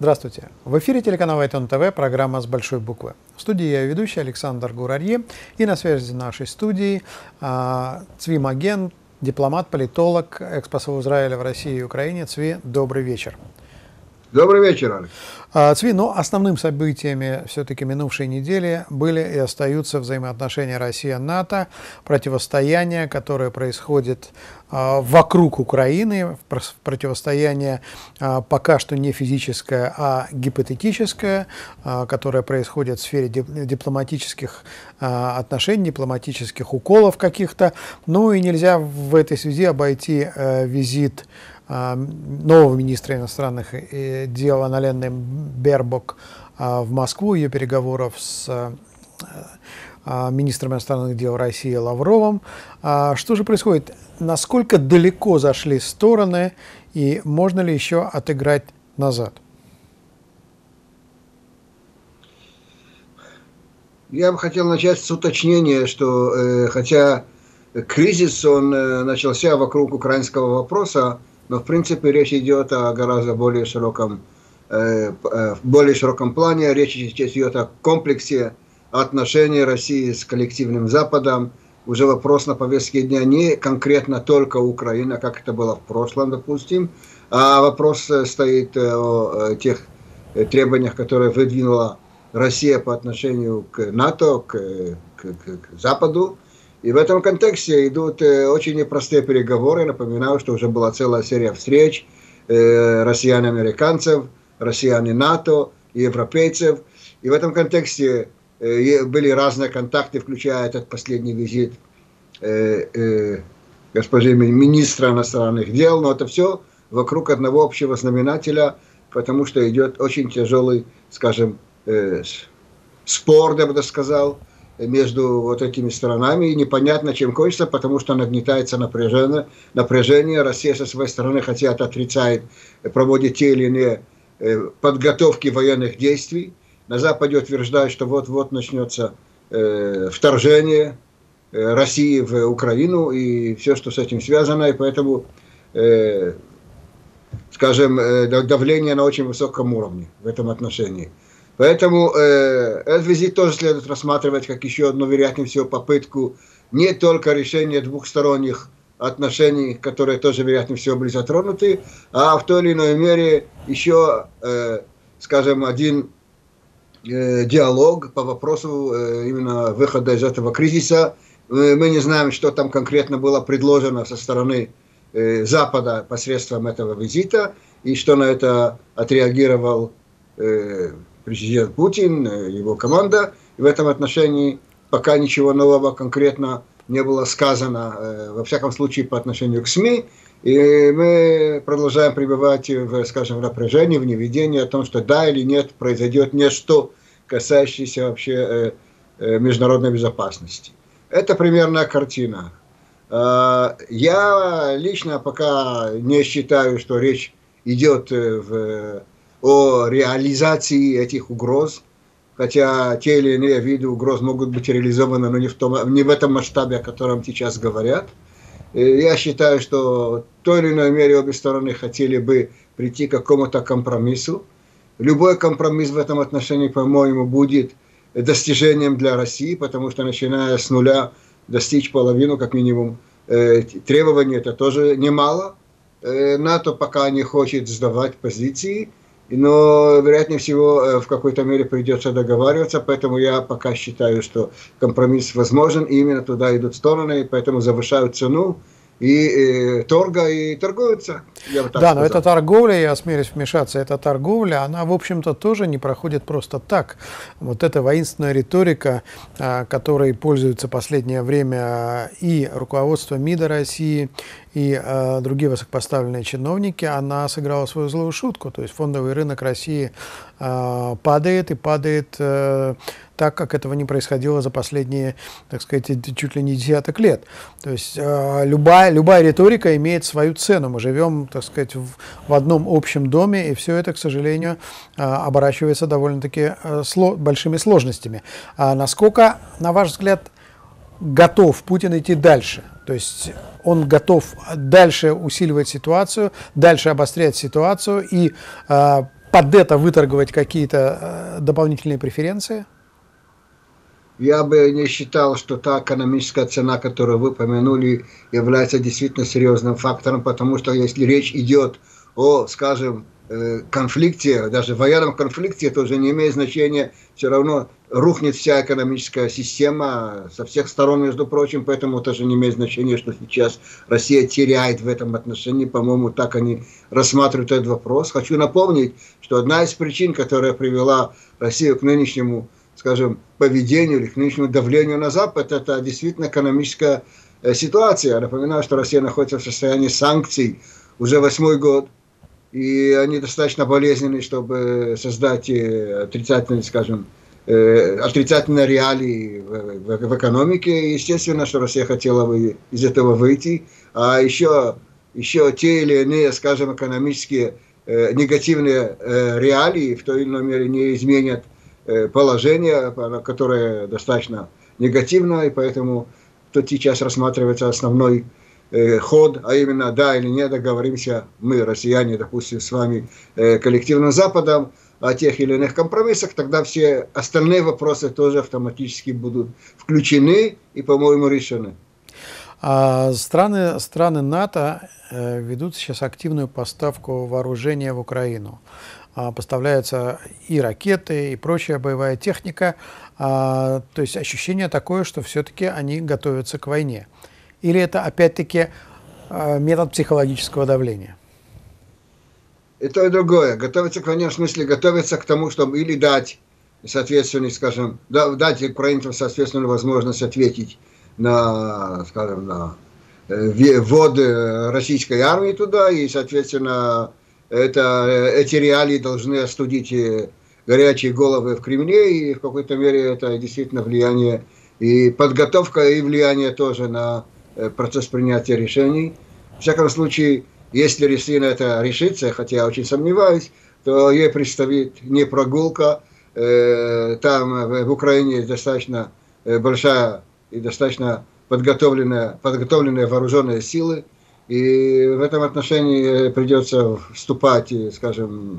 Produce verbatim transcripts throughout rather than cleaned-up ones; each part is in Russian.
Здравствуйте. В эфире телеканала Айтон ТВ, программа «С большой буквы». В студии я ведущий Александр Гурарье. И на связи в нашей студии а, Цви Маген, дипломат, политолог, экс-посол Израиля в России и Украине. Цви, добрый вечер. Добрый вечер, Алекс. Цви, но основным событиями все-таки минувшей недели были и остаются взаимоотношения Россия-НАТО, противостояние, которое происходит а, вокруг Украины, противостояние а, пока что не физическое, а гипотетическое, а, которое происходит в сфере дипломатических а, отношений, дипломатических уколов каких-то. Ну и нельзя в этой связи обойти а, визит нового министра иностранных дел Анналены Бербок в Москву, ее переговоров с министром иностранных дел России Лавровым. Что же происходит? Насколько далеко зашли стороны и можно ли еще отыграть назад? Я бы хотел начать с уточнения, что э, хотя кризис он э, начался вокруг украинского вопроса, но, в принципе, речь идет о гораздо более широком, э, э, более широком плане. Речь идет о комплексе отношений России с коллективным Западом. Уже вопрос на повестке дня не конкретно только Украина, как это было в прошлом, допустим, а вопрос стоит о тех требованиях, которые выдвинула Россия по отношению к НАТО, к, к, к Западу. И в этом контексте идут э, очень непростые переговоры. Напоминаю, что уже была целая серия встреч э, россиян и американцев, россиян и НАТО, и европейцев. И в этом контексте э, были разные контакты, включая этот последний визит э, э, госпожи министра иностранных дел. Но это все вокруг одного общего знаменателя, потому что идет очень тяжелый, скажем, э, спор, я бы даже сказал, между вот этими сторонами, и непонятно, чем кончится, потому что нагнетается напряжение. напряжение. Россия со своей стороны, хотя это отрицает, проводит те или иные подготовки военных действий. На Западе утверждают, что вот-вот начнется э, вторжение России в Украину и все, что с этим связано, и поэтому, э, скажем, давление на очень высоком уровне в этом отношении. Поэтому э, этот визит тоже следует рассматривать как еще одну, вероятнее всего, попытку не только решения двухсторонних отношений, которые тоже, вероятнее всего, были затронуты, а в той или иной мере еще, э, скажем, один э, диалог по вопросу э, именно выхода из этого кризиса. Мы, мы не знаем, что там конкретно было предложено со стороны э, Запада посредством этого визита, и что на это отреагировал э, президент Путин, его команда. И в этом отношении пока ничего нового конкретно не было сказано, во всяком случае, по отношению к СМИ. И мы продолжаем пребывать в, скажем, в напряжении, в неведении о том, что да или нет произойдет нечто, касающееся вообще международной безопасности. Это примерная картина. Я лично пока не считаю, что речь идет в о реализации этих угроз, хотя те или иные виды угроз могут быть реализованы, но не в, том, не в этом масштабе, о котором сейчас говорят. И я считаю, что в той или иной мере обе стороны хотели бы прийти к какому-то компромиссу. Любой компромисс в этом отношении, по-моему, будет достижением для России, потому что, начиная с нуля, достичь половину, как минимум, требований, это тоже немало. НАТО пока не хочет сдавать позиции, но, вероятнее всего, в какой-то мере придется договариваться, поэтому я пока считаю, что компромисс возможен, и именно туда идут стороны, и поэтому завышают цену и э, торга, и торгуются. Я бы так да, сказал. Но эта торговля, я осмелюсь вмешаться, эта торговля, она, в общем-то, тоже не проходит просто так. Вот эта воинственная риторика, которой пользуется последнее время и руководство МИДа России, и э, другие высокопоставленные чиновники, она сыграла свою злую шутку. То есть фондовый рынок России э, падает и падает э, так, как этого не происходило за последние, так сказать, чуть ли не десяток лет. То есть э, любая, любая риторика имеет свою цену. Мы живем, так сказать, в, в одном общем доме, и все это, к сожалению, э, оборачивается довольно-таки э, сло, большими сложностями. А насколько, на ваш взгляд, готов Путин идти дальше? То есть он готов дальше усиливать ситуацию, дальше обострять ситуацию и э, под это выторговать какие-то дополнительные преференции? Я бы не считал, что та экономическая цена, которую вы упомянули, является действительно серьезным фактором, потому что если речь идет о, скажем, конфликте, даже военном конфликте, это уже не имеет значения, все равно рухнет вся экономическая система со всех сторон, между прочим, поэтому тоже не имеет значения, что сейчас Россия теряет в этом отношении, по-моему, так они рассматривают этот вопрос. Хочу напомнить, что одна из причин, которая привела Россию к нынешнему, скажем, поведению или к нынешнему давлению на Запад, это действительно экономическая ситуация. Я напоминаю, что Россия находится в состоянии санкций уже восьмой год, и они достаточно болезненные, чтобы создать отрицательные, скажем, отрицательные реалии в, в, в экономике. Естественно, что Россия хотела бы из этого выйти, а еще, еще те или иные, скажем, экономические негативные реалии в той или иной мере не изменят положение, которое достаточно негативно, и поэтому тут сейчас рассматривается основной э, ход, а именно да или нет, договоримся мы, россияне, допустим, с вами, э, коллективным Западом, о тех или иных компромиссах, тогда все остальные вопросы тоже автоматически будут включены и, по-моему, решены. А страны, страны НАТО э, ведут сейчас активную поставку вооружения в Украину. Поставляются и ракеты, и прочая боевая техника. То есть ощущение такое, что все-таки они готовятся к войне. Или это опять-таки метод психологического давления? И то, и другое. Готовиться к войне в смысле готовиться к тому, чтобы или дать, соответственно, скажем, дать украинцам соответственную возможность ответить на, скажем, на ввод российской армии туда, и, соответственно, Это, эти реалии должны остудить горячие головы в Кремле, и в какой-то мере это действительно влияние и подготовка, и влияние тоже на процесс принятия решений. В всяком случае, если Россия на это решится, хотя я очень сомневаюсь, то ей предстоит не прогулка. Там в Украине достаточно большая и достаточно подготовленная, подготовленные вооруженные силы. И в этом отношении придется вступать, скажем,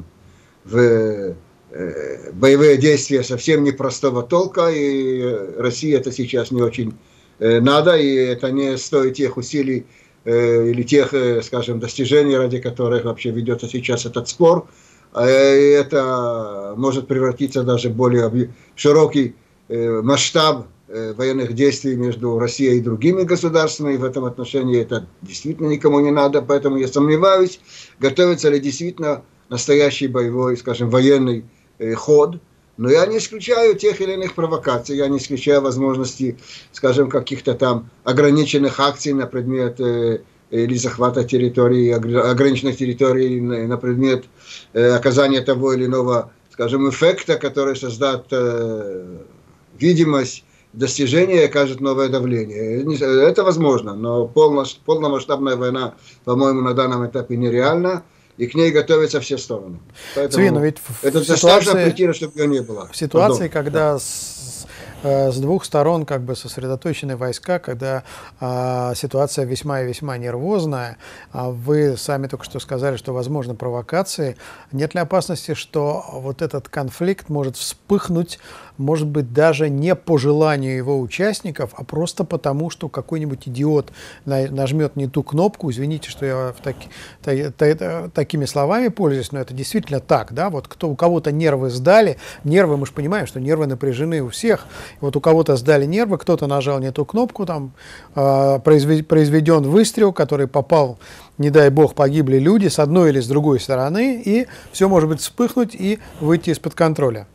в боевые действия совсем непростого толка, и России это сейчас не очень надо, и это не стоит тех усилий или тех, скажем, достижений, ради которых вообще ведется сейчас этот спор. И это может превратиться даже в более широкий масштаб военных действий между Россией и другими государствами, и в этом отношении это действительно никому не надо, поэтому я сомневаюсь, готовится ли действительно настоящий боевой, скажем, военный э, ход, но я не исключаю тех или иных провокаций, я не исключаю возможности, скажем, каких-то там ограниченных акций на предмет э, или захвата территории, ограниченных территорий на предмет э, оказания того или иного, скажем, эффекта, который создаст э, видимость достижение окажет новое давление. Это возможно, но полномасштабная война, по-моему, на данном этапе нереальна, и к ней готовятся все стороны. Поэтому Цвин, ведь это в достаточно ситуации, причина, чтобы ее не было. В ситуации, Пардон. когда Да. с, с двух сторон как бы сосредоточены войска, когда а, ситуация весьма и весьма нервозная, а вы сами только что сказали, что возможны провокации, нет ли опасности, что вот этот конфликт может вспыхнуть, может быть, даже не по желанию его участников, а просто потому, что какой-нибудь идиот нажмет не ту кнопку, извините, что я в таки, та, та, такими словами пользуюсь, но это действительно так, да, вот кто, у кого-то нервы сдали, нервы, мы же понимаем, что нервы напряжены у всех, вот у кого-то сдали нервы, кто-то нажал не ту кнопку, там э, произведен выстрел, который попал, не дай бог, погибли люди с одной или с другой стороны, и все может быть вспыхнуть и выйти из-под контроля.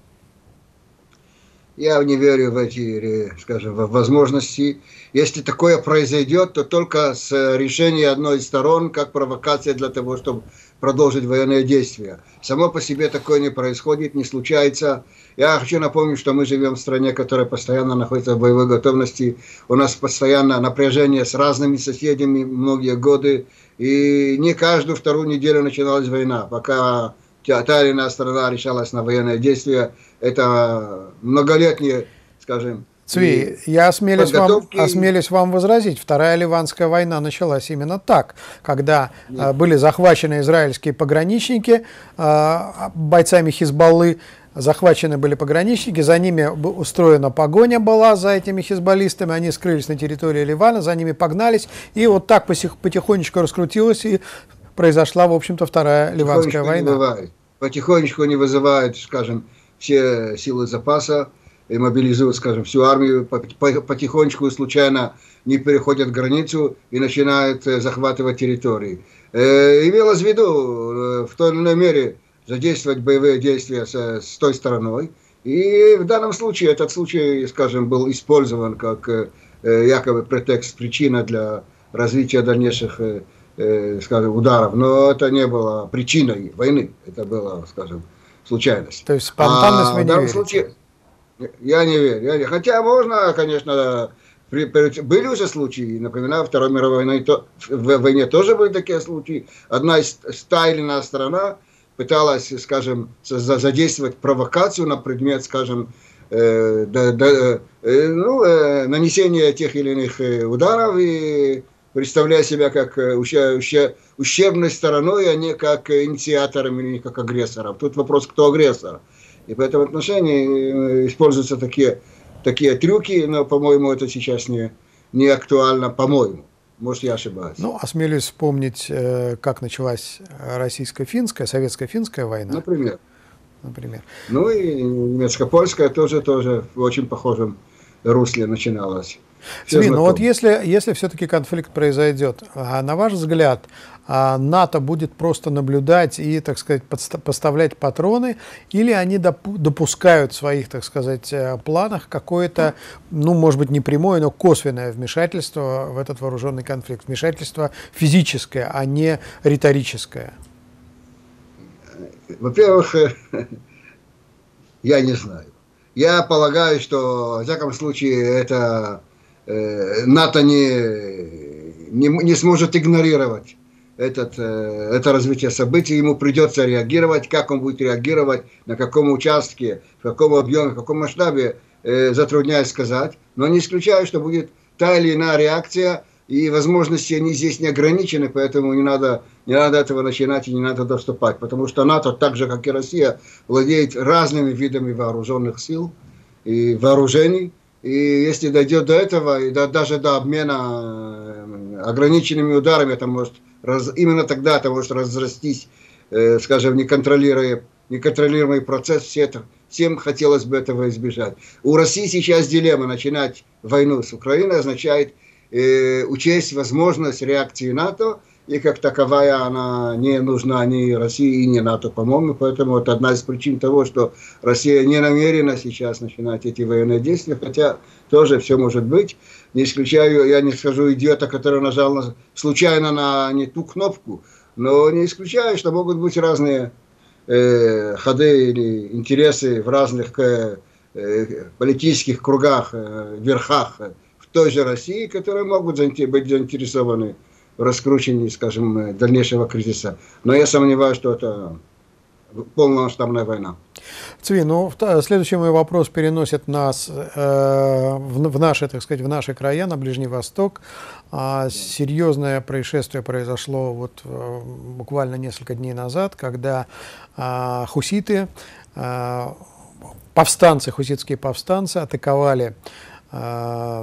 Я не верю в эти, скажем, возможности. Если такое произойдет, то только с решения одной из сторон, как провокация для того, чтобы продолжить военные действия. Само по себе такое не происходит, не случается. Я хочу напомнить, что мы живем в стране, которая постоянно находится в боевой готовности. У нас постоянно напряжение с разными соседями многие годы. И не каждую вторую неделю начиналась война, пока та или иная страна решалась на военные действия. Это многолетние, скажем, Цви, я осмелюсь, подготовки... вам, осмелюсь вам возразить. Вторая Ливанская война началась именно так, когда э, были захвачены израильские пограничники э, бойцами Хизбаллы, захвачены были пограничники, за ними устроена погоня была за этими хизбаллистами, они скрылись на территории Ливана, за ними погнались, и вот так потихонечку раскрутилась и произошла, в общем-то, Вторая Ливанская война. Потихонечку они вызывают, скажем, все силы запаса, и мобилизуют, скажем, всю армию, потихонечку случайно не переходят границу и начинают захватывать территории. Э, имелось в виду в той или иной мере задействовать боевые действия с, с той стороной. И в данном случае этот случай, скажем, был использован как э, якобы претекст, причина для развития дальнейших, э, э, скажем, ударов. Но это не было причиной войны, это было, скажем, случайность. То есть спонтанность а вы не в данном верите? случае, я не верю. Я не, хотя можно, конечно, при, при, были уже случаи, например, Второй мировой войны, то, в войне тоже были такие случаи. Одна из та или иная сторона пыталась, скажем, задействовать провокацию на предмет, скажем, э, да, да, э, ну, э, нанесения тех или иных ударов, и представляя себя как ущербной стороной, а не как инициатором или как агрессором. Тут вопрос, кто агрессор. И в этом отношении используются такие, такие трюки, но, по-моему, это сейчас не, не актуально, по-моему. Может, я ошибаюсь. Ну, осмелюсь вспомнить, как началась российско-финская, советско-финская война. Например. Например. Ну и немецко-польская тоже, тоже в очень похожем русле начиналась. Цви, ну вот если, если все-таки конфликт произойдет, на ваш взгляд, НАТО будет просто наблюдать и, так сказать, поставлять патроны, или они допускают в своих, так сказать, планах какое-то, ну, может быть, не прямое, но косвенное вмешательство в этот вооруженный конфликт, вмешательство физическое, а не риторическое? Во-первых, я не знаю. Я полагаю, что, в всяком случае, это э, НАТО не, не, не сможет игнорировать этот, э, это развитие событий. Ему придется реагировать. Как он будет реагировать, на каком участке, в каком объеме, в каком масштабе, э, затрудняюсь сказать. Но не исключаю, что будет та или иная реакция. И возможности они здесь не ограничены, поэтому не надо, не надо этого начинать и не надо доступать. Потому что НАТО, так же как и Россия, владеет разными видами вооруженных сил и вооружений. И если дойдет до этого, и до, даже до обмена ограниченными ударами, это может раз, именно тогда это может разрастись, э, скажем, неконтролируемый, неконтролируемый процесс. Все это, всем хотелось бы этого избежать. У России сейчас дилемма: начинать войну с Украиной означает учесть возможность реакции НАТО, и как таковая она не нужна ни России, ни НАТО, по-моему. Поэтому это одна из причин того, что Россия не намерена сейчас начинать эти военные действия, хотя тоже все может быть. Не исключаю, я не скажу идиота, который нажал на, случайно на не ту кнопку, но не исключаю, что могут быть разные э, ходы или интересы в разных э, э, политических кругах, э, верхах той же России, которые могут быть заинтересованы в раскручивании, скажем, дальнейшего кризиса. Но я сомневаюсь, что это полномасштабная война. Цви, ну, следующий мой вопрос переносит нас э, в, в наши, так сказать, в наши края, на Ближний Восток. А, серьезное происшествие произошло вот э, буквально несколько дней назад, когда э, хуситы, э, повстанцы, хуситские повстанцы атаковали э,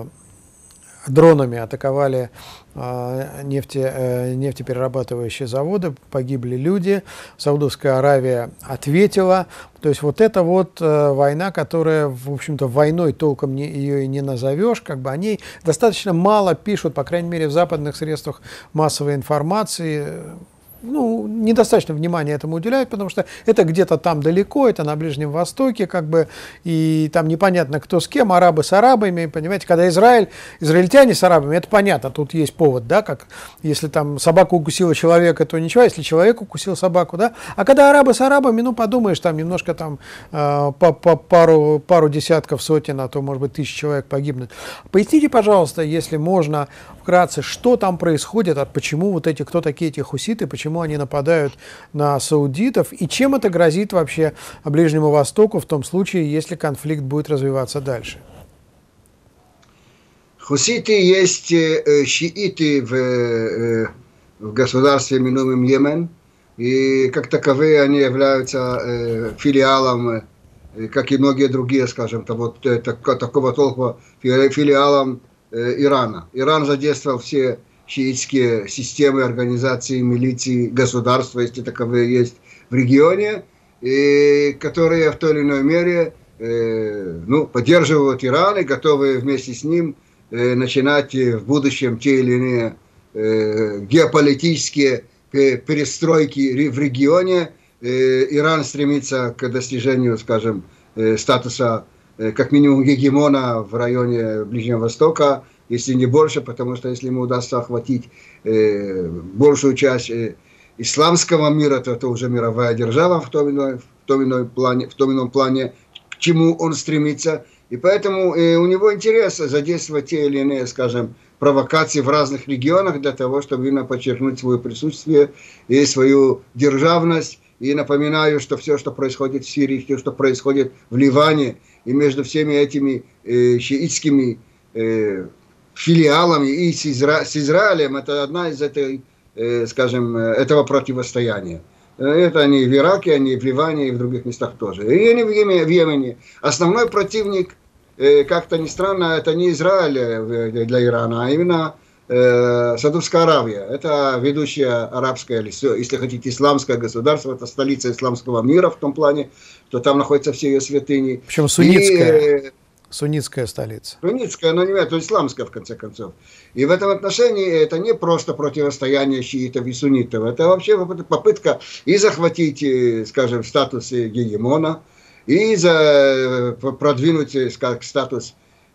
дронами атаковали э, нефте, э, нефтеперерабатывающие заводы, погибли люди, Саудовская Аравия ответила. То есть вот это вот э, война, которая, в общем-то, войной толком не, ее и не назовешь, как бы о ней достаточно мало пишут, по крайней мере, в западных средствах массовой информации. Ну, недостаточно внимания этому уделяют, потому что это где-то там далеко, это на Ближнем Востоке, как бы, и там непонятно, кто с кем, арабы с арабами, понимаете, когда Израиль, израильтяне с арабами, это понятно, тут есть повод, да, как если там собака укусила человека, то ничего, если человек укусил собаку, да, а когда арабы с арабами, ну, подумаешь, там немножко там э, по, по пару, пару десятков, сотен, а то, может быть, тысяч человек погибнут. Поясните, пожалуйста, если можно, вкратце, что там происходит, а почему вот эти, кто такие эти хуситы, почему почему они нападают на саудитов, и чем это грозит вообще Ближнему Востоку в том случае, если конфликт будет развиваться дальше? Хуситы есть э, шииты в, э, в государстве, именуемом Йемен, и как таковые они являются э, филиалом, э, как и многие другие, скажем, того, э, так, такого толка, филиалом э, Ирана. Иран задействовал все шиитские системы, организации, милиции, государства, если таковые есть в регионе, и которые в той или иной мере э, ну, поддерживают Иран и готовы вместе с ним э, начинать в будущем те или иные э, геополитические перестройки в регионе. Э, Иран стремится к достижению, скажем, э, статуса э, как минимум гегемона в районе Ближнего Востока, если не больше, потому что если ему удастся охватить э, большую часть э, исламского мира, то это уже мировая держава в том, иной, в, том иной плане, в том ином плане, к чему он стремится. И поэтому э, у него интерес задействовать те или иные, скажем, провокации в разных регионах для того, чтобы именно подчеркнуть свое присутствие и свою державность. И напоминаю, что все, что происходит в Сирии, все, что происходит в Ливане, и между всеми этими э, шиитскими э, филиалами и с, Изра... с Израилем, это одна из этой, э, скажем, этого противостояния. Это они в Ираке, они в Ливане и в других местах тоже. И они в Йемене. В Йемене. Основной противник, э, как-то ни странно, это не Израиль для Ирана, а именно э, Саудовская Аравия. Это ведущее арабское, если хотите, исламское государство, это столица исламского мира в том плане, что там находятся все ее святыни. Причем суннитская. И, Суннитская столица. Суннитская, но не это исламская, в конце концов. И в этом отношении это не просто противостояние шиитов и суннитов, это вообще попытка и захватить, скажем, статус гегемона, и за, продвинуть, как статус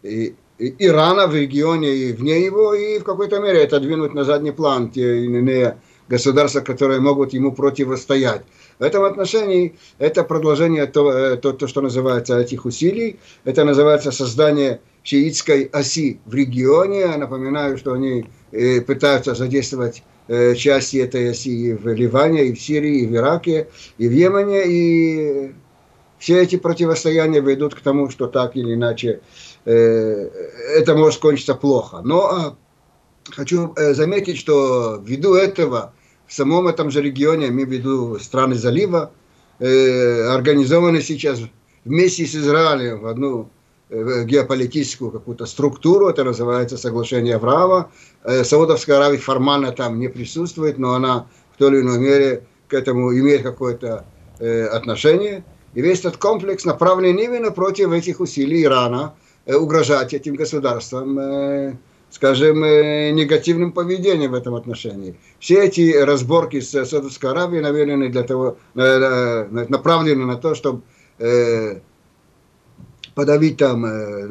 Ирана в регионе и вне его, и в какой-то мере это двинуть на задний план те иные государства, которые могут ему противостоять. В этом отношении это продолжение то, то, то, что называется этих усилий. Это называется создание шиитской оси в регионе. Я напоминаю, что они э, пытаются задействовать э, части этой оси и в Ливане, и в Сирии, и в Ираке, и в Йемене. И все эти противостояния ведут к тому, что так или иначе э, это может кончиться плохо. Но э, хочу э, заметить, что ввиду этого в самом этом же регионе, имею в виду страны залива, э, организованы сейчас вместе с Израилем в одну э, геополитическую какую-то структуру, это называется соглашение Авраама. Э, Саудовская Аравия формально там не присутствует, но она в той или иной мере к этому имеет какое-то э, отношение. И весь этот комплекс направлен именно против этих усилий Ирана, э, угрожать этим государствам, э, скажем, негативным поведением в этом отношении. Все эти разборки с Саудовской Аравией наведены для того, направлены на то, чтобы подавить там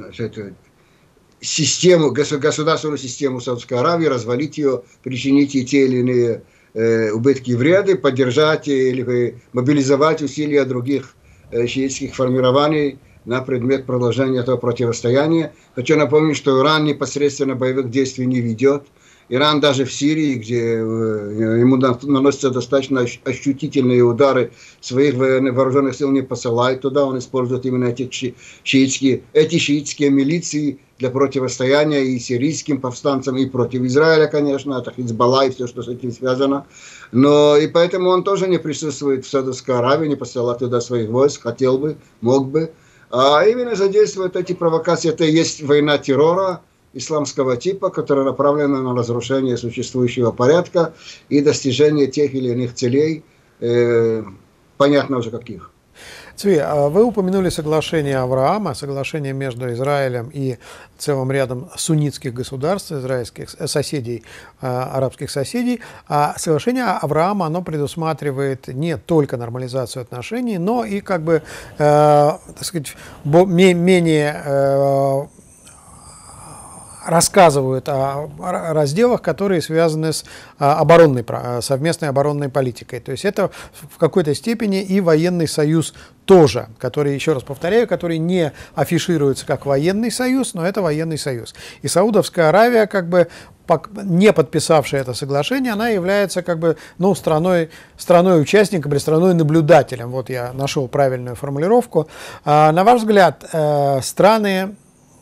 систему, государственную систему Саудовской Аравии, развалить ее, причинить ей те или иные убытки и вреды, поддержать или мобилизовать усилия других шиитских формирований на предмет продолжения этого противостояния. Хочу напомнить, что Иран непосредственно боевых действий не ведет. Иран даже в Сирии, где ему наносятся достаточно ощутительные удары, своих вооруженных сил не посылает туда. Он использует именно эти шиитские, эти шиитские милиции для противостояния и сирийским повстанцам, и против Израиля, конечно, это Хизбалла и все, что с этим связано. Но и поэтому он тоже не присутствует в Саудовской Аравии, не посылает туда своих войск, хотел бы, мог бы. А именно задействуют эти провокации. Это и есть война террора исламского типа, которая направлена на разрушение существующего порядка и достижение тех или иных целей, э, понятно уже каких. Цви, вы упомянули соглашение Авраама, соглашение между Израилем и целым рядом суннитских государств, израильских соседей, арабских соседей. А соглашение Авраама, оно предусматривает не только нормализацию отношений, но и, как бы, э, так сказать, менее э, рассказывают о разделах, которые связаны с оборонной, совместной оборонной политикой. То есть это в какой-то степени и военный союз тоже, который, еще раз повторяю, который не афишируется как военный союз, но это военный союз. И Саудовская Аравия, как бы, не подписавшая это соглашение, она является, как бы, ну, страной, страной участником или страной наблюдателем. Вот я нашел правильную формулировку. На ваш взгляд, страны,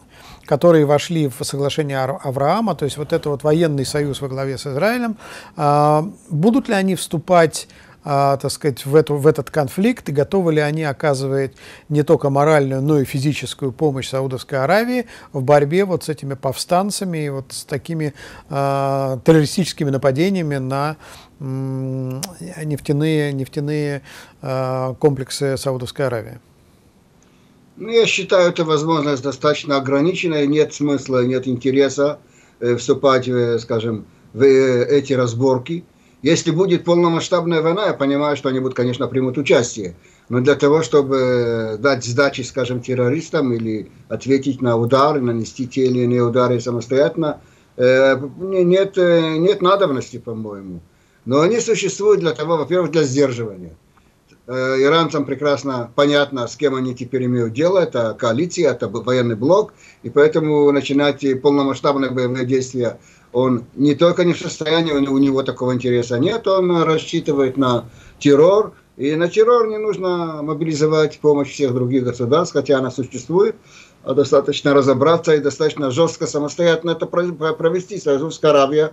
которые вошли в соглашение Авраама, то есть вот это вот военный союз во главе с Израилем, будут ли они вступать, так сказать, в, эту, в этот конфликт, и готовы ли они оказывать не только моральную, но и физическую помощь Саудовской Аравии в борьбе вот с этими повстанцами и вот с такими э, террористическими нападениями на э, нефтяные, нефтяные э, комплексы Саудовской Аравии? Ну, я считаю, эта возможность достаточно ограниченная, нет смысла, нет интереса э, вступать, э, скажем, в э, эти разборки. Если будет полномасштабная война, я понимаю, что они будут, конечно, примут участие. Но для того, чтобы дать сдачи, скажем, террористам или ответить на удары, нанести те или иные удары самостоятельно, нет, нет надобности, по-моему. Но они существуют для того, во-первых, для сдерживания. Иранцам прекрасно понятно, с кем они теперь имеют дело. Это коалиция, это военный блок. И поэтому начинать полномасштабные боевые действия он не только не в состоянии, у него такого интереса нет, он рассчитывает на террор. И на террор не нужно мобилизовать помощь всех других государств, хотя она существует. А достаточно разобраться и достаточно жестко самостоятельно это провести. Саудовская Аравия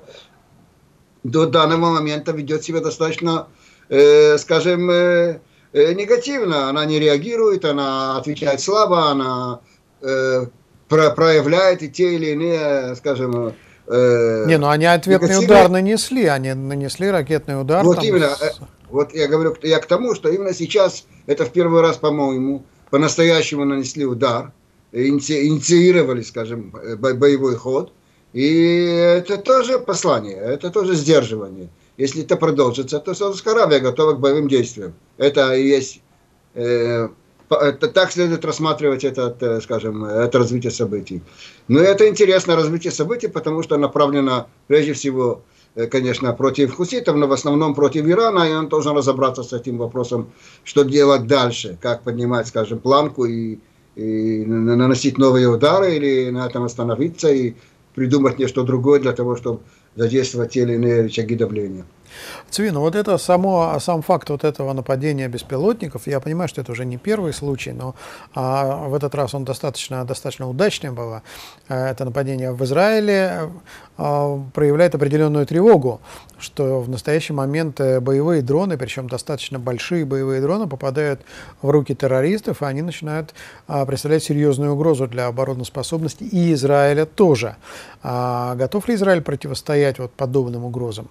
до данного момента ведет себя достаточно, э, скажем, э, э, негативно. Она не реагирует, она отвечает слабо, она э, про проявляет и те или иные, скажем... Э, не, ну они ответный негативные... удар нанесли, они нанесли ракетный удар. Вот там именно, с... вот я говорю, я к тому, что именно сейчас, это в первый раз, по-моему, по-настоящему нанесли удар, инициировали, скажем, боевой ход, и это тоже послание, это тоже сдерживание. Если это продолжится, то Саудовская Аравия готова к боевым действиям. Это и есть... Э, Это, так следует рассматривать это, скажем, это развитие событий. Но это интересное развитие событий, потому что направлено прежде всего, конечно, против хуситов, но в основном против Ирана, и он должен разобраться с этим вопросом, что делать дальше, как поднимать, скажем, планку и, и наносить новые удары, или на этом остановиться и придумать нечто другое для того, чтобы задействовать те или иные рычаги давления. Цви, ну вот это само, сам факт вот этого нападения беспилотников, я понимаю, что это уже не первый случай, но а, в этот раз он достаточно, достаточно удачным было. Это нападение в Израиле а, проявляет определенную тревогу, что в настоящий момент боевые дроны, причем достаточно большие боевые дроны, попадают в руки террористов, и они начинают а, представлять серьезную угрозу для обороноспособности и Израиля тоже. А, готов ли Израиль противостоять вот подобным угрозам?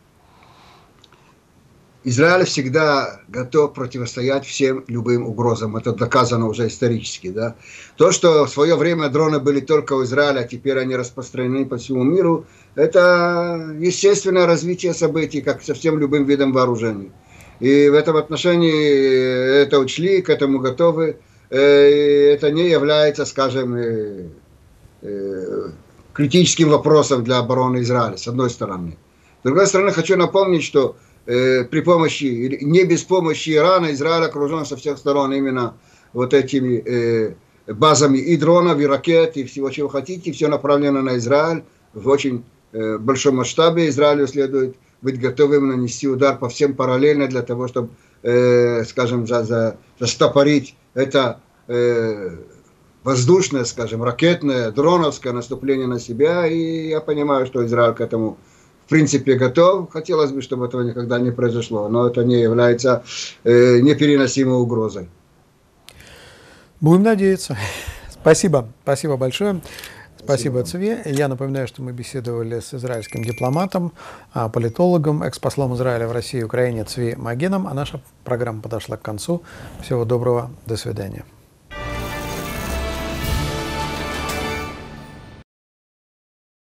Израиль всегда готов противостоять всем любым угрозам. Это доказано уже исторически. Да? То, что в свое время дроны были только у Израиля, а теперь они распространены по всему миру, это естественное развитие событий, как со всем любым видом вооружений. И в этом отношении это учли, к этому готовы. Это не является, скажем, критическим вопросом для обороны Израиля, с одной стороны. С другой стороны, хочу напомнить, что при помощи, не без помощи Ирана, Израиль окружен со всех сторон именно вот этими э, базами и дронов, и ракет, и всего, чего хотите. Все направлено на Израиль в очень э, большом масштабе. Израилю следует быть готовым нанести удар по всем параллельно для того, чтобы, э, скажем, за, за, застопорить это э, воздушное, скажем, ракетное, дроновское наступление на себя. И я понимаю, что Израиль к этому в принципе готов. Хотелось бы, чтобы этого никогда не произошло, но это не является э, непереносимой угрозой. Будем надеяться. Спасибо. Спасибо большое. Спасибо, Цви. Я напоминаю, что мы беседовали с израильским дипломатом, политологом, экс-послом Израиля в России и Украине Цви Магеном, а наша программа подошла к концу. Всего доброго. До свидания.